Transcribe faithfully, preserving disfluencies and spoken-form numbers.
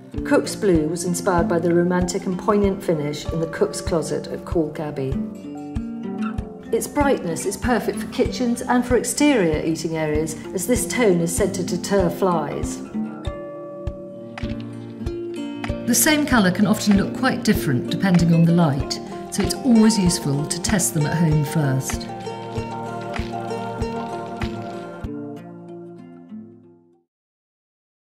Cook's Blue was inspired by the romantic and poignant finish in the cook's closet at Cork Abbey. Its brightness is perfect for kitchens and for exterior eating areas, as this tone is said to deter flies. The same colour can often look quite different depending on the light, so it's always useful to test them at home first.